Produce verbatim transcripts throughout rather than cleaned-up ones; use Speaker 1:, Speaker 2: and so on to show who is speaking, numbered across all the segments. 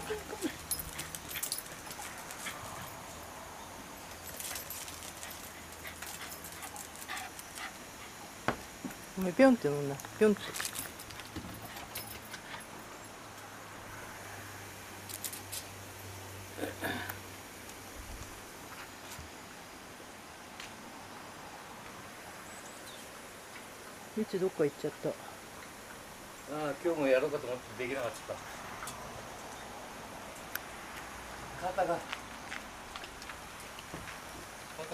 Speaker 1: お前ピョンって飲んだ。ピョンって。みちどっか行っちゃった。
Speaker 2: ああ、今日もやろうかと思ってできなかった。肩が肩が凝ってさ。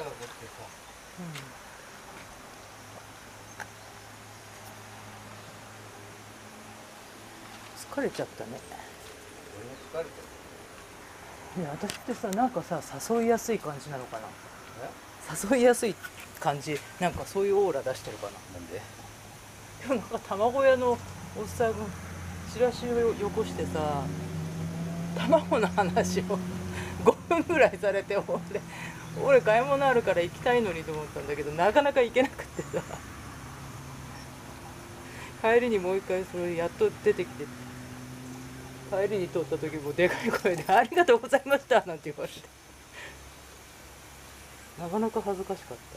Speaker 1: 疲れちゃったね。
Speaker 2: 俺も疲れてる。
Speaker 1: いや、私ってさ、なんかさ、誘いやすい感じなのかな。
Speaker 2: え？
Speaker 1: 誘いやすい感じ、なんかそういうオーラ出してるかな。
Speaker 2: なんで？
Speaker 1: 今日なんか卵屋のおっさんがチラシをよこしてさ、卵の話をごふんぐらいされて、俺俺買い物あるから行きたいのにと思ったんだけど、なかなか行けなくってさ、帰りにもう一回それやっと出てきて、帰りに通った時もでかい声で「ありがとうございました」なんて言われて、なかなか恥ずかしかっ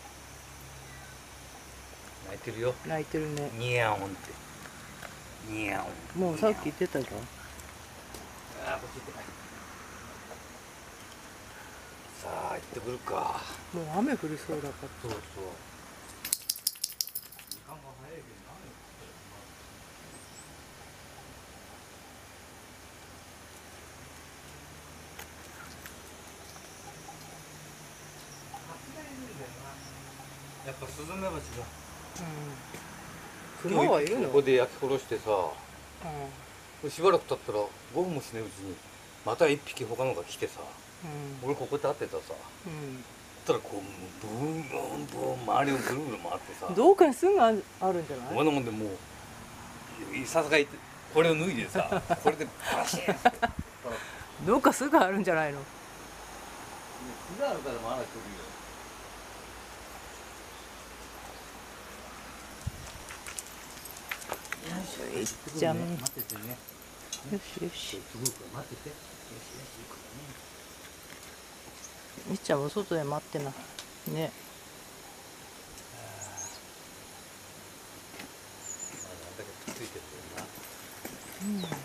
Speaker 2: 泣いてるよ。
Speaker 1: た。泣いてるね。
Speaker 2: ニヤオンって。ニヤオン。
Speaker 1: もうさっき言ってたじゃん。
Speaker 2: ああ、こっち行って。さあ、行ってくるか。
Speaker 1: もう雨降りそうだから。
Speaker 2: そうそう。時間が早いけど、何やっぱスズメバチだ。
Speaker 1: うん。熊はいるの？
Speaker 2: ここで焼き殺してさ、
Speaker 1: う
Speaker 2: しばらく経ったらごふんもしないうちにまた一匹他のが来てさ、
Speaker 1: ん。うん。
Speaker 2: 俺ここで立ってたさ、
Speaker 1: うん。
Speaker 2: そしたらこうブーンブーンブーン周りをぐるぐる回ってさ、
Speaker 1: どっかにすぐあるあるんじゃない？
Speaker 2: こんなもんでもうさすがにこれを脱いでさ、これでバシーンって。
Speaker 1: どっかすぐあるんじゃないの？
Speaker 2: 巣があるからまだ来るよ。
Speaker 1: よいしょ、いっちゃん。よ
Speaker 2: 待っててね。
Speaker 1: しよし。
Speaker 2: すごいから待ってて。よしよし行くからね。
Speaker 1: いっちゃんも外で待ってな。ね。
Speaker 2: まだあんだけくっついてるけどな。
Speaker 1: うん。